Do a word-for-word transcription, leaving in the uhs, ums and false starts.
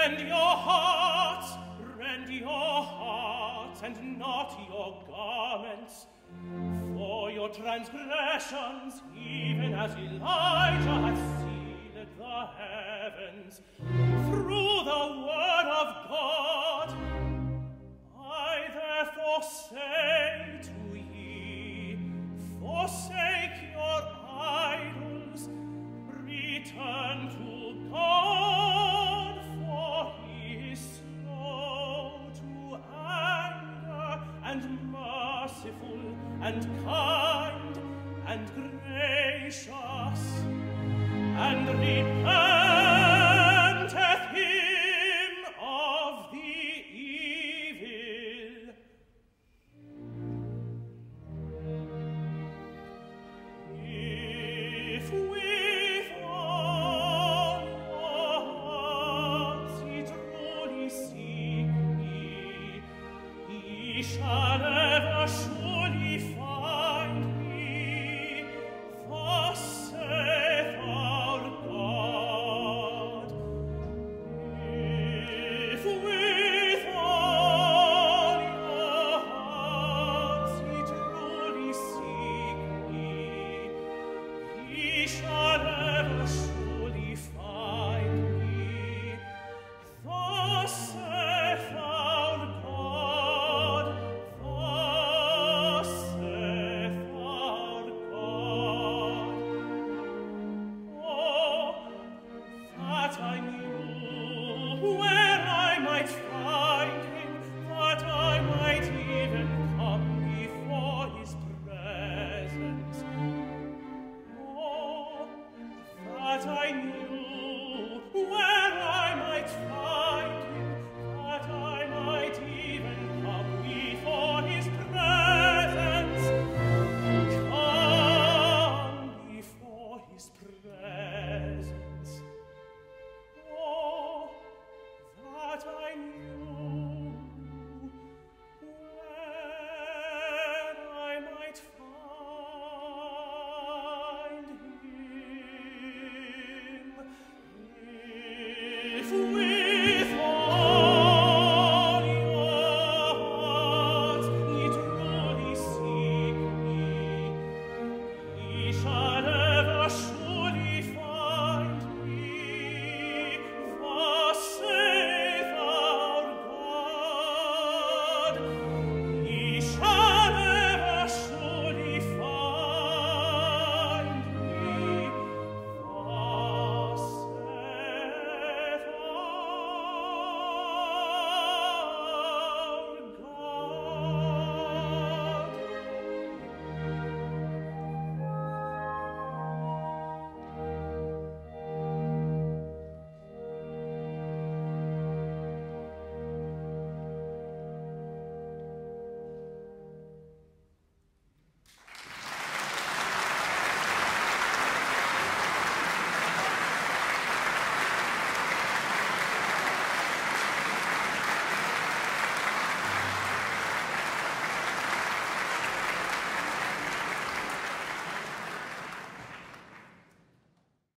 Rend your hearts, rend your hearts, and not your garments. For your transgressions, even as Elijah hath sealed the heavens, through the word of God, I therefore say to ye, forsake your idols, return to God, for he is slow to anger, and merciful, and kind, and gracious, and repenteth him of the evil. If with all your hearts ye truly seek me, ye shall ever surely find me, thus saith our God. If with all your hearts ye truly seek me, ye shall ever surely find me, thus saith our God, thus saith our God. Oh, that I knew where I might find him, that I might even come before his presence. Oh, that I knew where I might find